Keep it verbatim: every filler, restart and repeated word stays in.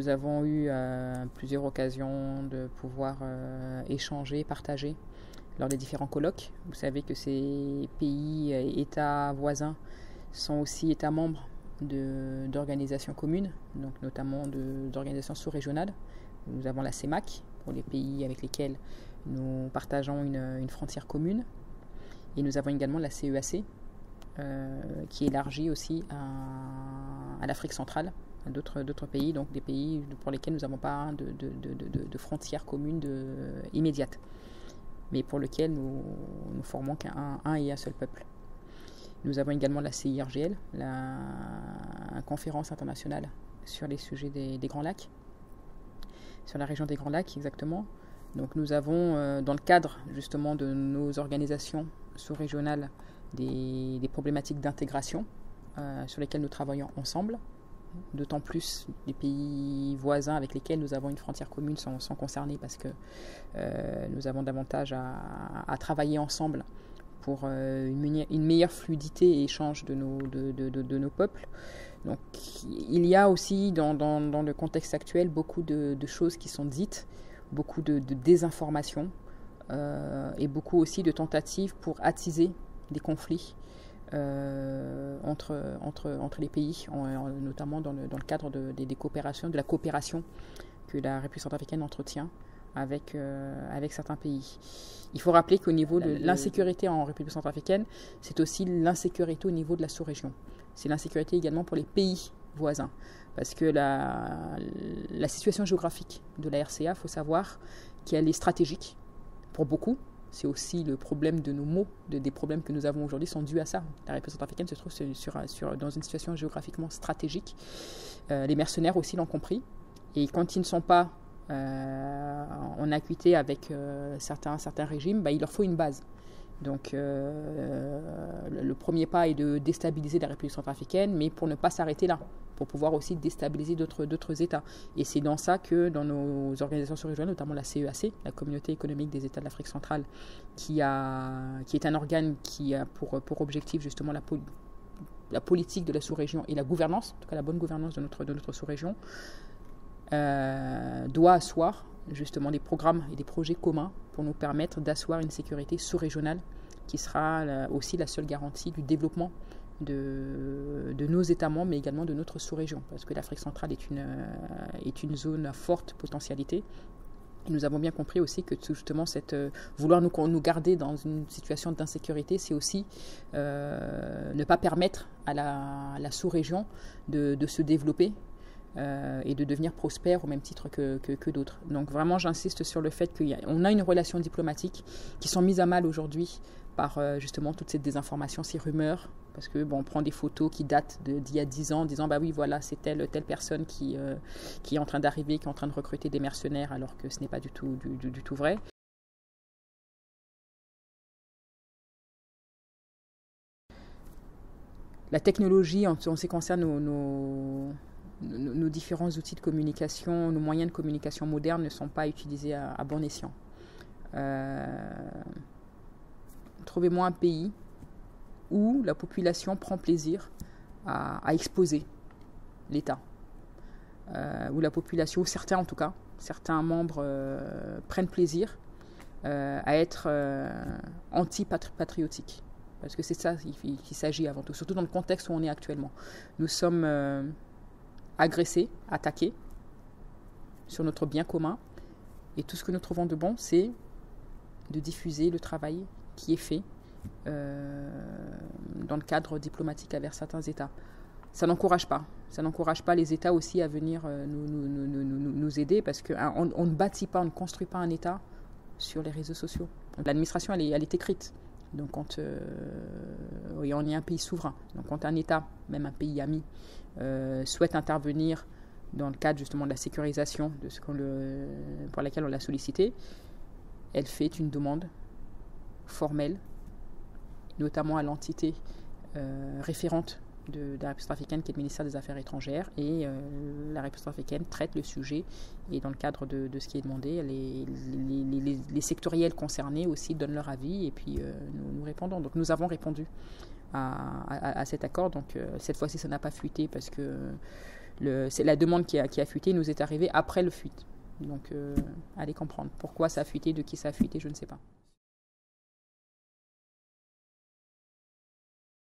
avons eu euh, plusieurs occasions de pouvoir euh, échanger, partager lors des différents colloques. Vous savez que ces pays et États voisins sont aussi États membres d'organisations communes, donc notamment d'organisations sous-régionales. Nous avons la CEMAC pour les pays avec lesquels nous partageons une, une frontière commune. Et nous avons également la C E A C euh, qui élargit aussi à, à l'Afrique centrale, à d'autres pays, donc des pays pour lesquels nous n'avons pas de, de, de, de, de frontières communes de, immédiates, mais pour lesquels nous, nous formons qu'un un et un seul peuple. Nous avons également la C I R G L, la conférence internationale sur les sujets des, des Grands Lacs, sur la région des Grands Lacs exactement. Donc nous avons, euh, dans le cadre justement de nos organisations sous-régionales, des, des problématiques d'intégration euh, sur lesquelles nous travaillons ensemble. D'autant plus les pays voisins avec lesquels nous avons une frontière commune sont, sont concernés parce que euh, nous avons davantage à, à travailler ensemble pour euh, une, une meilleure fluidité et échange de nos, de, de, de, de nos peuples. Donc il y a aussi dans, dans, dans le contexte actuel beaucoup de, de choses qui sont dites, beaucoup de, de désinformation euh, et beaucoup aussi de tentatives pour attiser des conflits euh, entre, entre, entre les pays, en, en, notamment dans le, dans le cadre de, de, des coopérations, de la coopération que la République centrafricaine entretient avec, euh, avec certains pays. Il faut rappeler qu'au niveau de l'insécurité en République centrafricaine, c'est aussi l'insécurité au niveau de la sous-région. C'est l'insécurité également pour les pays voisins. Parce que la, la situation géographique de la R C A, il faut savoir qu'elle est stratégique pour beaucoup. C'est aussi le problème de nos maux, de, des problèmes que nous avons aujourd'hui sont dus à ça. La République centrafricaine se trouve sur, sur, sur, dans une situation géographiquement stratégique. Euh, les mercenaires aussi l'ont compris. Et quand ils ne sont pas euh, en acuité avec euh, certains, certains régimes, bah, il leur faut une base. Donc euh, le premier pas est de déstabiliser la République centrafricaine, mais pour ne pas s'arrêter là, pour pouvoir aussi déstabiliser d'autres États. Et c'est dans ça que dans nos organisations sous-régionales, notamment la C E A C, la Communauté économique des États de l'Afrique centrale, qui, a, qui est un organe qui a pour, pour objectif justement la, poli la politique de la sous-région et la gouvernance, en tout cas la bonne gouvernance de notre, de notre sous-région, euh, doit asseoir justement des programmes et des projets communs pour nous permettre d'asseoir une sécurité sous-régionale qui sera aussi la seule garantie du développement de, de nos États membres, mais également de notre sous-région, parce que l'Afrique centrale est une, est une zone à forte potentialité. Et nous avons bien compris aussi que justement cette, vouloir nous, nous garder dans une situation d'insécurité, c'est aussi euh, ne pas permettre à la, la sous-région de, de se développer Euh, et de devenir prospère au même titre que, que, que d'autres. Donc vraiment, j'insiste sur le fait qu'on a, a une relation diplomatique qui sont mises à mal aujourd'hui par euh, justement toute cette désinformation, ces rumeurs, parce que bon, on prend des photos qui datent d'il y a dix ans, en disant bah oui, voilà, c'est telle, telle personne qui, euh, qui est en train d'arriver, qui est en train de recruter des mercenaires, alors que ce n'est pas du tout, du, du, du tout vrai. La technologie, en, en ce qui concerne nos, nos Nos, nos différents outils de communication, nos moyens de communication modernes ne sont pas utilisés à, à bon escient. Euh, Trouvez-moi un pays où la population prend plaisir à, à exposer l'État, euh, où la population, ou certains en tout cas, certains membres euh, prennent plaisir euh, à être euh, anti-patriotiques. Parce que c'est ça qu'il qu'il s'agit avant tout, surtout dans le contexte où on est actuellement. Nous sommes euh, agressés, attaqués sur notre bien commun. Et tout ce que nous trouvons de bon, c'est de diffuser le travail qui est fait euh, dans le cadre diplomatique avec certains États. Ça n'encourage pas. Ça n'encourage pas les États aussi à venir euh, nous, nous, nous, nous, nous aider parce qu'on hein, on ne bâtit pas, on ne construit pas un État sur les réseaux sociaux. L'administration, elle est, elle est écrite. Donc quand euh, oui, on est un pays souverain, donc quand un État, même un pays ami, euh, souhaite intervenir dans le cadre justement de la sécurisation de ce qu'on le, pour laquelle on l'a sollicité, elle fait une demande formelle, notamment à l'entité euh, référente de, de la République centrafricaine qui est le ministère des Affaires étrangères, et euh, la République centrafricaine traite le sujet, et dans le cadre de, de ce qui est demandé, les, les, les, les sectoriels concernés aussi donnent leur avis, et puis euh, nous, nous répondons. Donc nous avons répondu à, à, à cet accord, donc euh, cette fois-ci ça n'a pas fuité parce que le, c'est la demande qui a, qui a fuité nous est arrivée après le fuite. Donc, euh, allez comprendre pourquoi ça a fuité, de qui ça a fuité, je ne sais pas.